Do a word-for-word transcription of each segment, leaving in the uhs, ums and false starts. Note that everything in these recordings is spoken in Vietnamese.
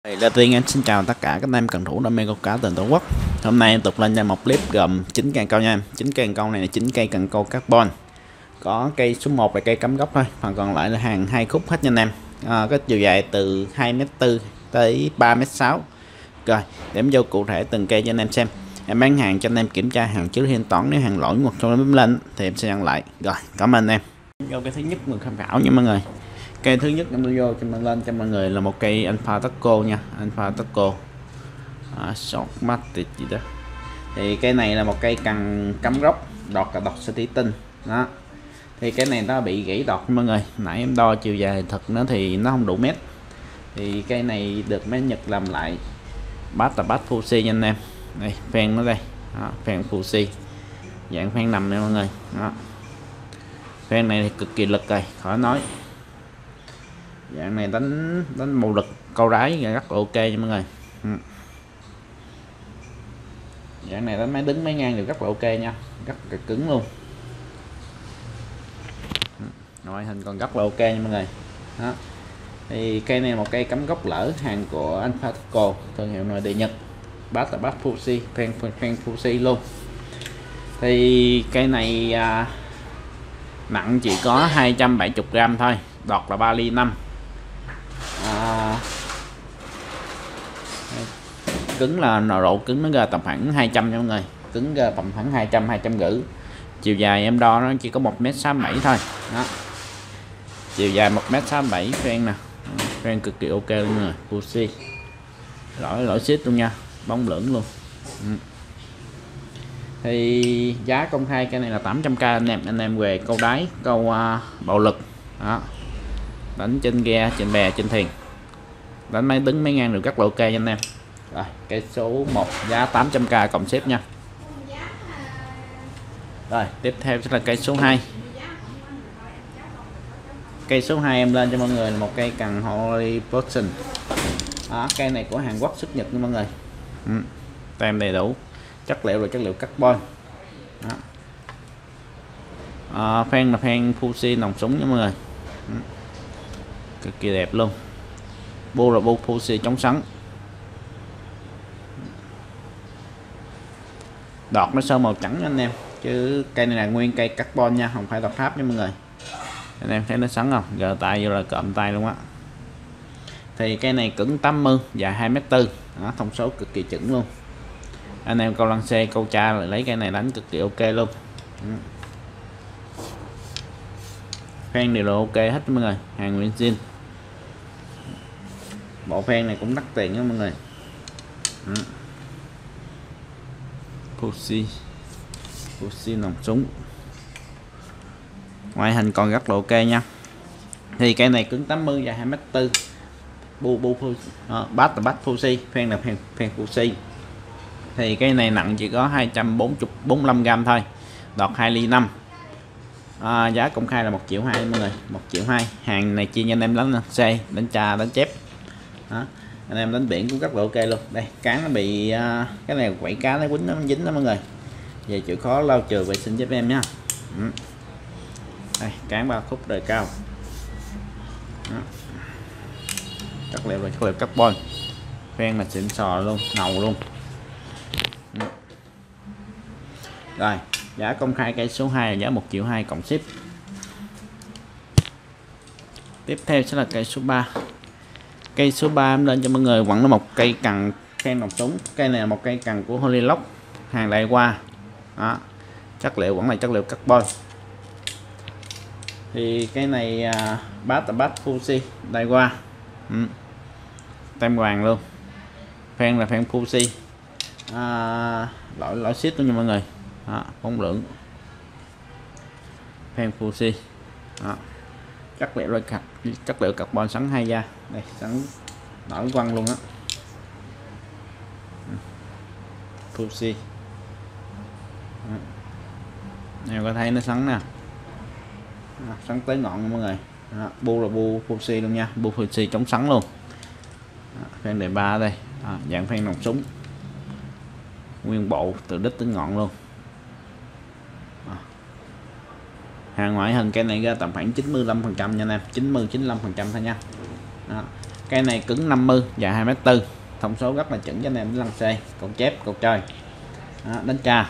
Đầu tiên em xin chào tất cả các anh em cần thủ đam mê câu cá từ Tổ quốc. Hôm nay em tục lên cho một clip gồm chín cây câu nha em. chín cây câu này là chín cây cần câu carbon. Có cây số một là cây cắm gốc thôi, phần còn lại là hàng hai khúc hết nha anh em. À, có chiều dài từ hai mét tư tới ba mét sáu. Rồi, điểm vô cụ thể từng cây cho anh em xem. Em bán hàng cho anh em kiểm tra hàng trước thanh toán, nếu hàng lỗi hoặc trong bấm lên thì em sẽ nhận lại. Rồi, cảm ơn em. Vô cái thứ nhất mình tham khảo nha mọi người. Cây thứ nhất em vô cho mình lên cho mọi người là một cây Alpha Taco nha, Alpha Taco à, short matic gì đó. Thì cây này là một cây cần cắm gốc, đọt cả đọt sẽ tí tinh đó. Thì cái này nó bị gãy đọt mọi người, nãy em đo chiều dài thật nó thì nó không đủ mét. Thì cây này được mấy Nhật làm lại bát là bát Fuji nha anh em. Đây phen nó đây đó, phen Fuji dạng phen nằm này mọi người đó. Phen này thì cực kỳ lực rồi khỏi nói, dạng này đánh đánh mù lực câu đáy rất ok nha mọi người. Ừ. Dạng này đánh máy đứng máy ngang được rất là ok nha, rất là cứng luôn. Ừ. Ngoại hình còn rất là ok nha mọi người đó. Thì cây này một cây cắm gốc lỡ hàng của Alpha Taco, thương hiệu nội địa Nhật, bát là bát Fuji, phen phen Fuji luôn. Thì cây này à, nặng chỉ có hai trăm bảy mươi gram thôi, đọt là ba ly năm. À, cứng là độ cứng nó ra tầm khoảng hai trăm nha mọi người, cứng ra tầm khoảng hai trăm hai trăm rưỡi. Chiều dài em đo nó chỉ có một mét sáu bảy thôi đó. Chiều dài một mét sáu bảy, phen nè, phen cực kỳ ok luôn rồi, Fuji lỗi lỗi xít luôn nha, bóng lưỡng luôn. Ừ. Thì giá công khai cái này là tám trăm k anh em, anh em về câu đáy, câu uh, bạo lực đó, đánh trên ghe, trên bè, trên thuyền, đánh máy đứng máy ngang được rất là ok nha anh em. Rồi cái số một giá tám trăm k cộng xếp nha. Rồi tiếp theo sẽ là cây số hai. Cây số hai em lên cho mọi người là một cây cần Holy Potion đó, cây này của Hàn Quốc xuất Nhật nha mọi người. Ừ. Tem đầy đủ, chất liệu là chất liệu carbon đó. À, phen là phen Fuji nòng súng nha mọi người. Ừ. Cực kỳ đẹp luôn. Bu là bu Fuji chống sắn, đọt nó sơn màu trắng anh em, chứ cây này là nguyên cây carbon nha, không phải đọt tháp nha mọi người. Anh em thấy nó sắn không, gờ tay vô là cộm tay luôn á. Thì cây này cứng tám mươi, dài hai mét tư đó, thông số cực kỳ chuẩn luôn. Anh em câu lăng xe, câu cha lại lấy cây này đánh cực kỳ ok luôn. Ừ. Phen đều là ok hết mọi người, hàng nguyên zin. Bộ phen này cũng đắt tiền đó mọi người. Ừ. Fuji Fuji nòng súng, ngoại hình còn rất là ok nha. Thì cây này cứng tám mươi, dài hai mét tư, bu bu uh, bát là bát Fuji, phen là phen phen Fuji. Thì cây này nặng chỉ có hai trăm bốn mươi lăm gram thôi, đọt hai ly năm. À, giá công khai là một triệu hai mọi người, một triệu hai. Hàng này chia cho anh em đánh xe, đánh trà, đánh chép đó. Anh em đánh biển cũng rất là ok luôn. Đây cán nó bị uh, cái này quẩy cá nó quýnh nó dính đó mọi người, về chịu khó lau chùi vệ sinh giúp em nhá. Ừ. Đây cán ba khúc đời cao đó. Chất liệu là chất liệu carbon, phen là xịn sò luôn, ngầu luôn. Ừ. Rồi giá công khai cây số hai là giá một triệu hai cộng ship. Tiếp theo sẽ là cây số ba. Cây số ba em lên cho mọi người vẫn là một cây cần phen nòng súng. Cây này là một cây cần của Holy Lock, hàng đại qua đó. Chất liệu vẫn là chất liệu carbon. Thì cái này à, bát là bát Fuji đại qua. Ừ. Tem vàng luôn, phen là phen Fuji à, lỗi lỗi xít luôn nha mọi người đó, bóng lượng phen Fuji đó. Chất liệu là chất liệu carbon sắn hai da, đây sắn nổi quăng luôn á. Fuji em có thấy nó sắn nè, sắn tới ngọn mọi người đó. Bu là bu Fuji luôn nha, bu Fuji chống sắn luôn. Phen đề ba đây à, dạng phen nòng súng nguyên bộ từ đít tới ngọn luôn à. Hàng ngoại hình cây này ra tầm khoảng chín mươi lăm phần trăm nha anh em, chín mươi chín mươi lăm phần trăm thôi nha đó. Cây này cứng năm mươi, dài hai mét tư, thông số rất là chuẩn cho anh em lăn xe, cầu chép, cầu chơi. Đó, đánh tra.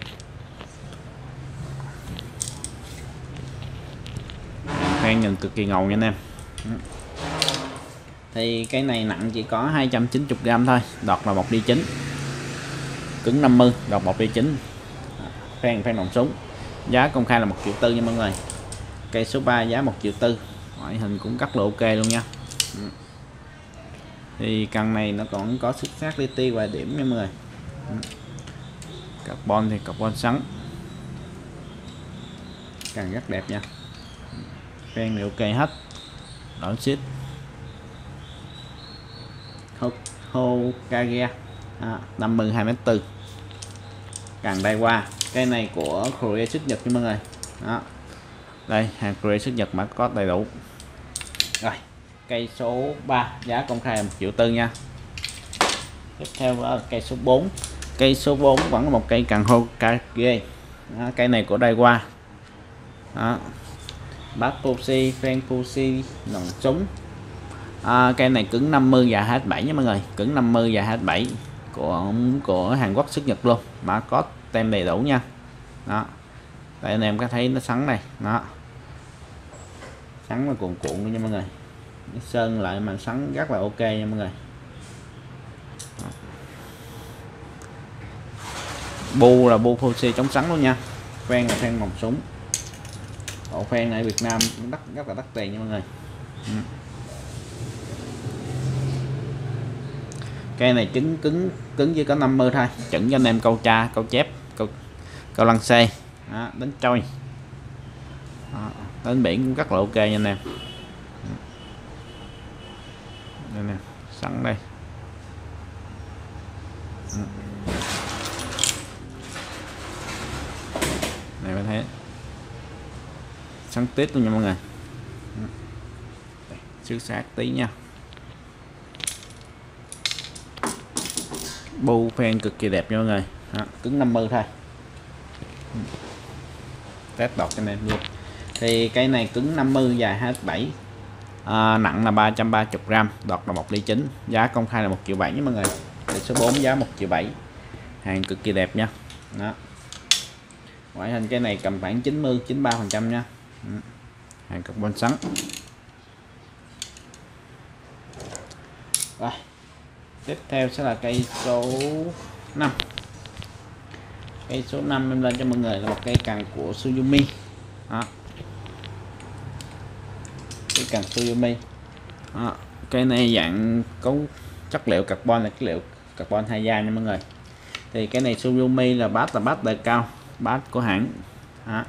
Khoen nhìn cực kỳ ngầu nha anh em. Thì cái này nặng chỉ có hai trăm chín mươi gam thôi, đọt là một ly chín, cứng năm mươi, đọt một ly chín, khoen khoen nòng súng. Giá công khai là một triệu tư nha mọi người. Cây số ba giá một triệu tư, ngoại hình cũng rất là ok luôn nha. Thì căn này nó còn có xuất phát li ti vài điểm nha mọi người. Carbon thì carbon sắn, càng rất đẹp nha. Khoen thì ok hết, đỡ xít. Hokage à, năm mươi, hai mét tư, càng đây qua. Cây này của Korea xuất Nhật nha mọi người. Đó, đây hàng Korea xuất Nhật, mã có đầy đủ. Rồi cây số ba giá công khai là một triệu tư nha. Tiếp theo là cây số bốn. Cây số bốn vẫn là một cây càng Hokage. Đó, cây này của Daiwa. Đó, bát Pussy, fan Pussy, nòng súng. À, cây này cứng năm mươi và hai bảy nha mọi người, cứng năm mươi và hai bảy của của Hàn Quốc xuất Nhật luôn, mã có tem đầy đủ nha. Đó, đây anh em có thấy nó sắn này, đó sắn là cuộn cuộn luôn nha mọi người, sơn lại mà sắn rất là ok nha mọi người. Đó. Bu là bu Pussy chống sắn luôn nha. Phen là phen nòng súng, bộ phen ở Việt Nam đắt, rất là đắt tiền nha mọi người. Ừ. Cây này trứng cứng cứng chỉ có năm mươi thôi, chuẩn cho anh em câu tra, câu chép, câu câu lăng xê. Đó, đánh trôi. Đó, đánh biển cũng rất là ok nha anh em. Đây nè, sẵn đây. Này bạn thấy sẵn tít luôn nha mọi người. Xước sát tí nha. Bu phen cực kỳ đẹp nha mọi người. Đó, cứng năm mươi thôi. Test đọt cho anh em luôn. Thì cái này cứng năm mươi, dài hai bảy, à, nặng là ba trăm ba mươi gam, đọt là một ly chín, giá công khai là một triệu bảy nha mọi người. Thì số bốn giá một triệu bảy, hàng cực kỳ đẹp nha. Đó, ngoại hình cái này cầm khoảng chín mươi, chín mươi ba phần trăm nha. Hàng carbon sắn. Rồi tiếp theo sẽ là cây số năm. Cây số năm em lên cho mọi người là một cây càng của Suzumi. Đó, cây càng Suzumi. Đó, cây này dạng cấu chất liệu carbon là chất liệu carbon hai da nha mọi người. Thì cái này Suzumi là bát là bát đời cao, bát của hãng. Đó,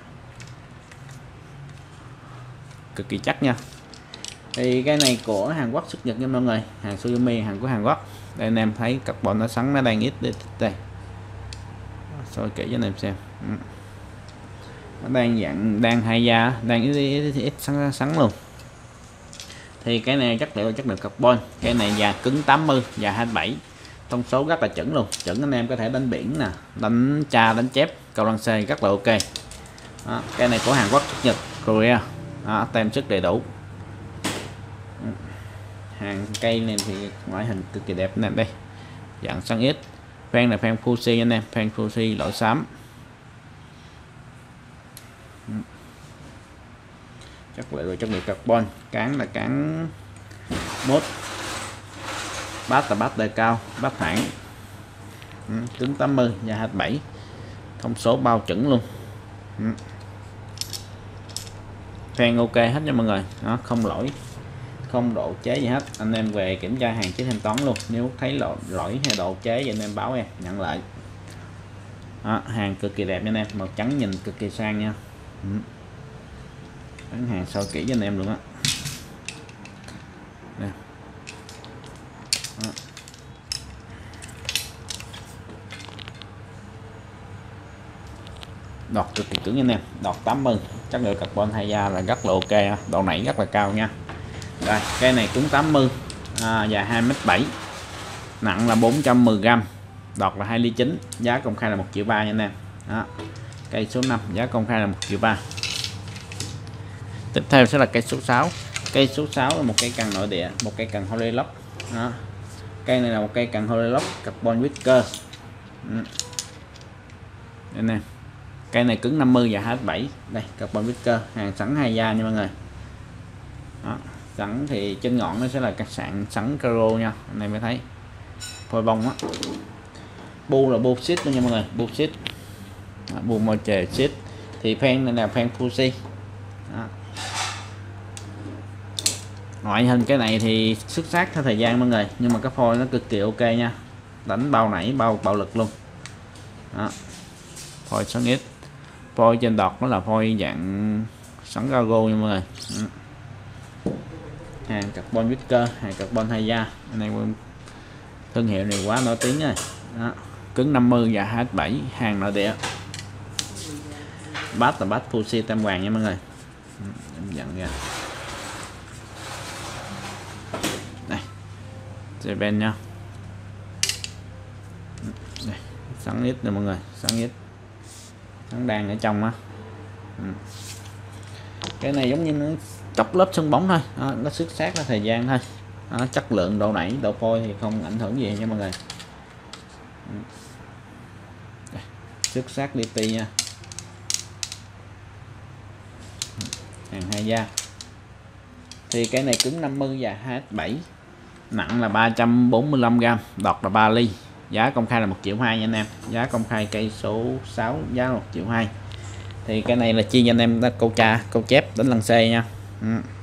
cực kỳ chắc nha. Thì cái này của Hàn Quốc xuất Nhật nha mọi người, hàng Suzumi, hàng của Hàn Quốc. Đây anh em thấy carbon nó sắn, nó đang ít đây, soi kỹ cho anh em xem. Nó đang dạng đang hai da, đang ít ít, ít, ít sắn, sắn luôn. Thì cái này chất liệu chất liệu carbon. Cái này già cứng tám mươi và hai bảy, thông số rất là chuẩn luôn, chuẩn anh em có thể đánh biển nè, đánh tra, đánh chép, cầu lăng xê rất là ok. Đó, cái này của Hàn Quốc xuất Nhật, Korea. Đó, tem sức đầy đủ. Hàng cây này thì ngoại hình cực kỳ đẹp nè, đây dạng xăng ít. Phen là phen Fuji anh em, phen Fuji loại xám. Chất liệu chất liệu carbon, cán là cán mốt, bát là bát đời cao, bát hãng. Cứng tám mươi và hai bảy, thông số bao chuẩn luôn. Phen ok hết nha mọi người. Đó, không lỗi, không độ chế gì hết. Anh em về kiểm tra hàng trước thanh toán luôn, nếu thấy lỗi, lỗi hay độ chế thì anh em báo em nhận lại. Đó, hàng cực kỳ đẹp nha anh em, màu trắng nhìn cực kỳ sang nha. Ừ. Bán hàng soi kỹ cho anh em luôn á. Đọt cực kỳ cứng nha anh em, đọt tám mươi, chất liệu carbon hai da là rất là ok, độ nảy rất là cao nha. Đây, cây này cứng tám mươi, à, dài hai mét bảy, nặng là bốn trăm mười gam, đọt là hai ly chín, giá công khai là một triệu ba nha anh em. Đó, cây số năm giá công khai là một triệu ba. Tiếp theo sẽ là cây số sáu. Cây số sáu là một cây cần nội địa, một cây cần Holylock. Đó. Cây này là một cây cần Holylock carbon whisker. Ừ. Đây nè. Cây này cứng năm mươi và H bảy. Đây carbon whisker, hàng sẵn hai da nha mọi người. Đó. Sẵn thì trên ngọn nó sẽ là các sạn sẵn caro nha, anh em mới thấy phôi bông á. Bu là bu xít luôn nha mọi người, bu xít, bu môi trời xít. Thì phen này là phen Fuji. Đó. Ngoại hình cái này thì xuất sắc theo thời gian mọi người, nhưng mà cái phôi nó cực kỳ ok nha, đánh bao nảy bao bạo lực luôn. Đó. Phôi sáu ít, phôi trên đọt nó là phôi dạng sẵn cargo nha mọi người. Đó. Hàng carbon whisker, hàng carbon hai da, anh em thương hiệu này quá nổi tiếng rồi. Đó. Cứng năm mươi và H bảy, hàng nội địa. Bát là bát Fuji tam hoàng nha mọi người. Em nhận ra đây dây ben nha. Đây, sẵn ít nè mọi người, sẵn ít, sẵn đang ở trong á. Ừ. Cái này giống như nó chọc lớp sân bóng thôi. Đó, nó xuất sắc ra thời gian thôi. Đó, chất lượng độ nảy độ phôi thì không ảnh hưởng gì nha mọi người. Đây, xuất sắc li ti nha, hàng hai da. Thì cái này cứng năm mươi và H bảy, nặng là ba trăm bốn mươi lăm gam, đọt là ba ly. Giá công khai là một triệu hai nha anh em. Giá công khai cây số sáu giá là một triệu hai. Thì cái này là chia cho anh em đã câu tra câu chép đánh lăng xê nha. Ừ.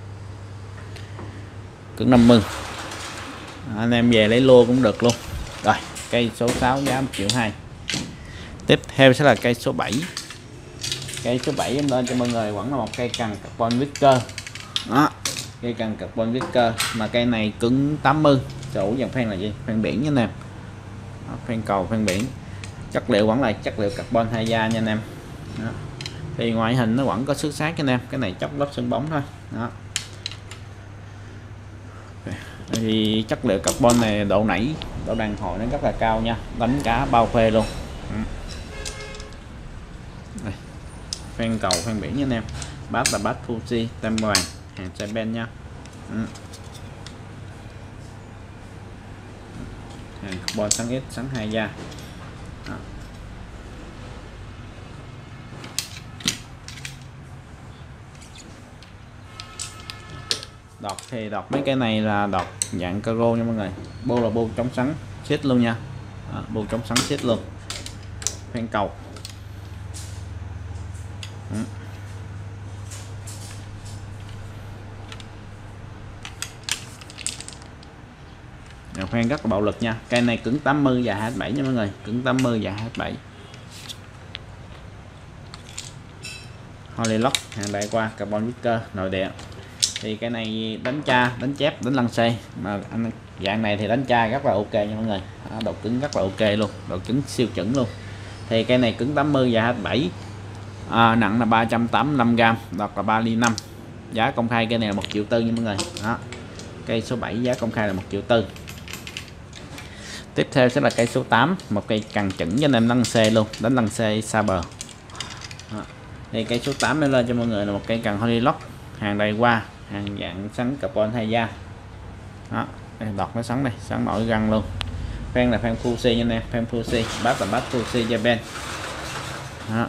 Cứng năm mươi, anh em về lấy lô cũng được luôn. Rồi cây số sáu giá một triệu hai. Tiếp theo sẽ là cây số bảy. Cây số bảy em lên cho mọi người vẫn là một cây cần carbon whisker. Đó, cây cần carbon whisker mà cây này cứng tám mươi. Chủ dòng phen là gì? Phen biển nha anh em. Đó, phen cầu phen biển. Chất liệu vẫn là chất liệu carbon hai da nha anh em. Đó. Thì ngoại hình nó vẫn có xuất sắc cho anh em, cái này chóc lớp sân bóng thôi. Đó. Thì chất liệu carbon này độ nảy độ đàn hồi nó rất là cao nha, đánh cá bao phê luôn. Ừ. Đây. Phen cầu phen biển nha anh em. Bát là bát Fuji tam hoàng, hàng xe ben nha. Ừ. Hàng carbon sẵn ít, sẵn hai da. Đó. Đọt thì đọt mấy cái này là đọt dạng caro nha mọi người. Bô là bô chống sắn xít luôn nha. Đó, bô chống sắn xít luôn. Phen cầu. Ừ. Phen rất là bạo lực nha. Cây này cứng tám mươi và H bảy nha mọi người, cứng tám mươi và H bảy. Holylock hàng đại qua carbon whisker nội địa. Thì cái này đánh cha đánh chép đánh lăng xê mà anh dạng này thì đánh cha rất là ok nha mọi người. Đó, độ cứng rất là ok luôn, độ cứng siêu chuẩn luôn. Thì cây này cứng tám mươi và H bảy, à, nặng là ba trăm tám mươi lăm gam, đọt là ba ly năm. Giá công khai cây này là một triệu tư nha mọi người. Đó, cây số bảy giá công khai là một triệu tư. Tiếp theo sẽ là cây số tám, một cây cần chuẩn cho anh em lăng xê luôn, đánh lăng xê xa bờ. Đó. Thì cây số tám mới lên cho mọi người là một cây cần Holylock hàng đầy qua, hàng dạng sắn carbon hai da. Đó, đây, đọt nó sắn đây, sắn nổi găng luôn. Phen là phen Fuji nha anh em, phen Fuji, bát là bát Fuji Japan. Đó.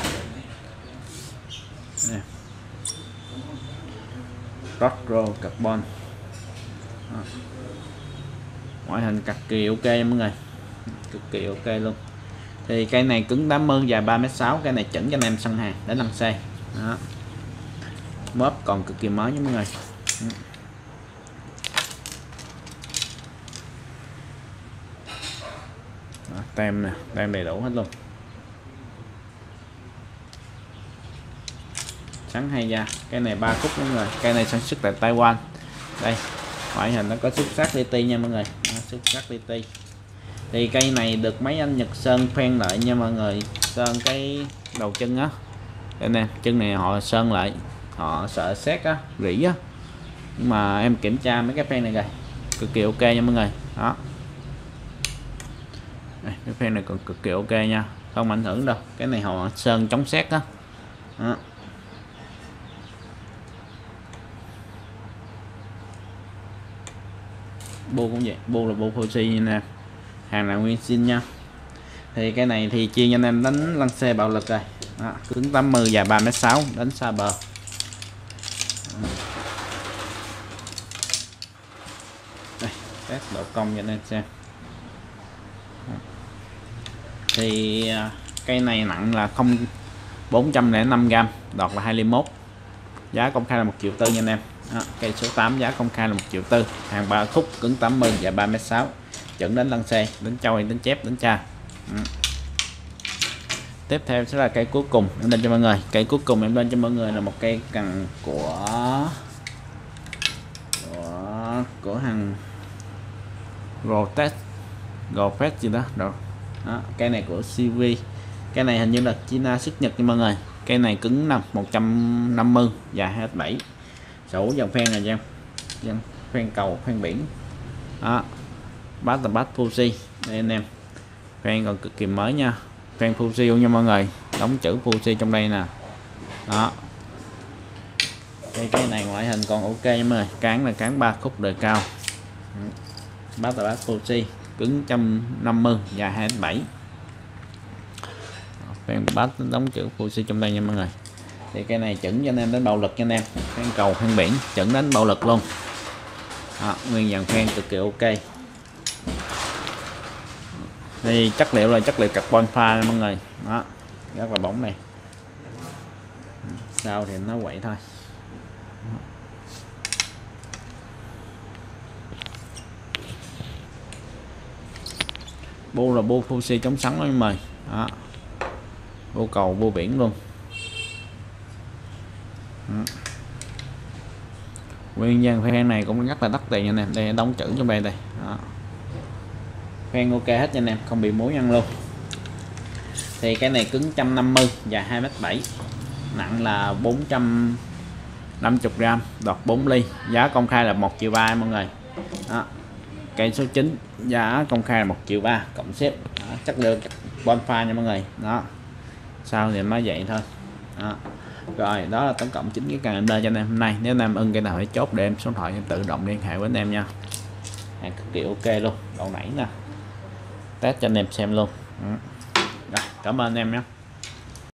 Retro carbon. Đó. Ngoại hình cực kỳ ok nha mọi người, cực kỳ ok luôn. Thì cây này cứng tám mươi dài ba mét sáu, cây này chuẩn cho anh em săn hàng đến lăng xê. Đó. Mớp còn cực kỳ mới nha mọi người. Đó, tem nè, tem đầy đủ hết luôn. Sắn hai da, cây này ba khúc mọi người, cây này sản xuất tại Taiwan. Đây, ngoại hình nó có xuất sắc li ti nha mọi người. Đó, xuất sắc li ti. Thì cây này được mấy anh Nhật sơn phen lại nha mọi người, sơn cái đầu chân á. Đây nè, chân này họ sơn lại, họ sợ xét á, rỉ á. Nhưng mà em kiểm tra mấy cái phen này rồi, cực kỳ ok nha mọi người. Đó. Đây, cái phen này còn cực kỳ ok nha, không ảnh hưởng đâu. Cái này họ sơn chống xét á. Đó. bu cũng vậy, bu là bu Fuji nè, hàng là nguyên zin nha. Thì cái này thì chuyên anh em đánh lăng xê bạo lực rồi. Đó, cứng tám mươi, dài ba mét sáu, đánh xa bờ. Đây, test độ cong cho anh em xem. Thì cây này nặng là không bốn trăm lẻ năm gram, đọt là hai mươi mốt, giá công khai là một triệu tư nha anh em. Đó, cây số tám giá công khai là một triệu tư, hàng ba khúc, cứng tám mươi, dài ba mét sáu, chuẩn đánh lăng xê, đánh trâu, đánh chép, đánh cha. Ừ. Tiếp theo sẽ là cây cuối cùng em lên cho mọi người. Cây cuối cùng em lên cho mọi người là một cây cần của của của hàng Rotex, Gofest gì đó rồi. Đó, cây này của xê vê. Cây này hình như là China xuất Nhật nha mọi người. Cây này cứng nằm một trăm năm mươi, dài hai mét bảy. Sổ dòng phen này nha em. Phen cầu, phen biển. Đó. Bát là bát Fuji. Đây anh em. Phen còn cực kỳ mới nha. Phen Fuji nha mọi người. Đóng chữ Fuji trong đây nè. Đó. Cây cái này ngoại hình còn ok nha mọi người. Cán là cán ba khúc đời cao. Bát là bát Fuji, cứng một trăm năm mươi, dài hai mét bảy. Phen bát đóng chữ Fuji trong đây nha mọi người. Thì cái này chuẩn cho anh em đánh bạo lực nha anh em. Phen cầu, phen biển, chuẩn đánh bạo lực luôn. Đó, nguyên dàn phen cực kỳ ok. Thì chất liệu là chất liệu carbon pha mọi người. Đó, rất là bóng này. Sau thì nó quậy thôi. Bu là bu Fuji chống sắn đó mời. Đó. Bu cầu, bu biển luôn. Đó. Nguyên dàn phen này cũng rất là đắt tiền nha anh em. Đây đóng chữ trong đây đây. Đó. Phen ok hết nha anh em, không bị mối ăn luôn. Thì cái này cứng một trăm năm mươi, dài hai mét bảy, nặng là bốn trăm năm mươi gram, đọt bốn ly, giá công khai là một triệu ba mọi người. Đó. Cây số chín giá công khai là một triệu ba cộng xếp. Đó, chất lượng bonfire nha mọi người. Đó. Sau thì nó vậy thôi. Đó. Rồi đó là tổng cộng chín cái càng em cho anh em hôm nay. Nếu anh em ưng cái nào hãy chốt để em số điện thoại em tự động liên hệ với anh em nha. Hàng cực kỳ ok luôn, độ nảy nè. Test cho anh em xem luôn. Rồi, cảm ơn anh em nhé.